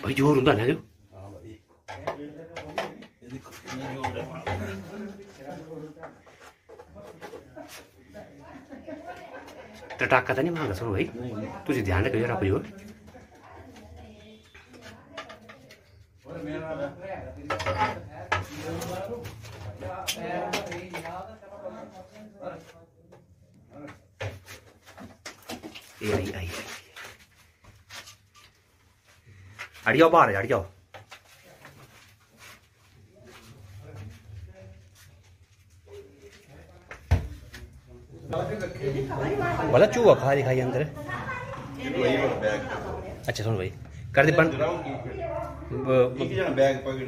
भाई जोर होंदा ना जो हां भाई ये देखो टाका तो नहीं मांगा सुनो भाई तुझे ध्यान रखो जरा भाई हो आई अड़ जाओ बाहर अड़ जाओ भला चूहा खा दिखाई अंदर अच्छा सुन भाई कर दे बंद बैग पकड़ी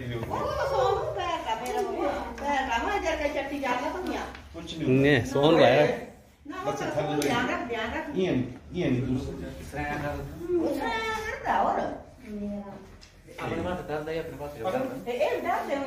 कुछ ने सोन भाई बस ये नहीं दूसरा अपने पास डाल दे अपने पास डाल दे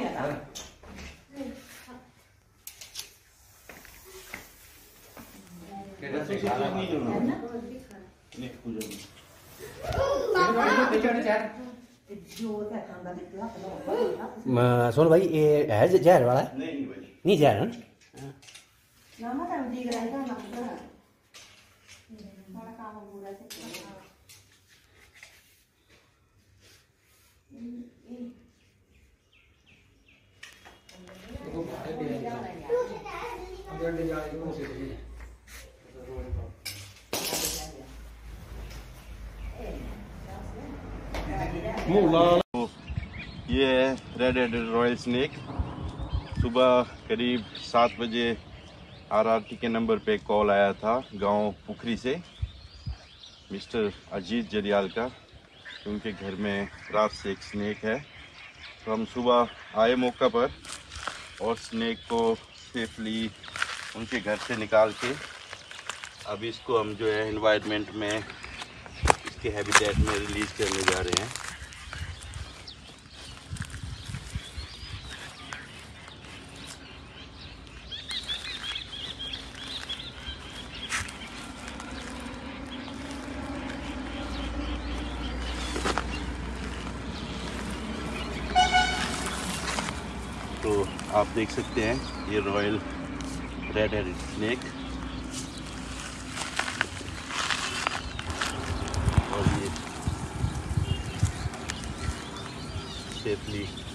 सोन भाई ये है जहर वाला नहीं भाई नहीं जहर है ये है रेड हेडेड रॉयल स्नेक। सुबह करीब 7 बजे आरआरटी के नंबर पे कॉल आया था गांव पुखरी से मिस्टर अजीत जरियाल का, उनके घर में रात से एक स्नेक है। तो हम सुबह आए मौका पर और स्नेक को सेफली उनके घर से निकाल के अब इसको हम जो है एनवायरनमेंट में इसके हैबिटेट में रिलीज़ करने जा रहे हैं। तो आप देख सकते हैं ये रॉयल रेड हेडेड स्नेक और ये सेफली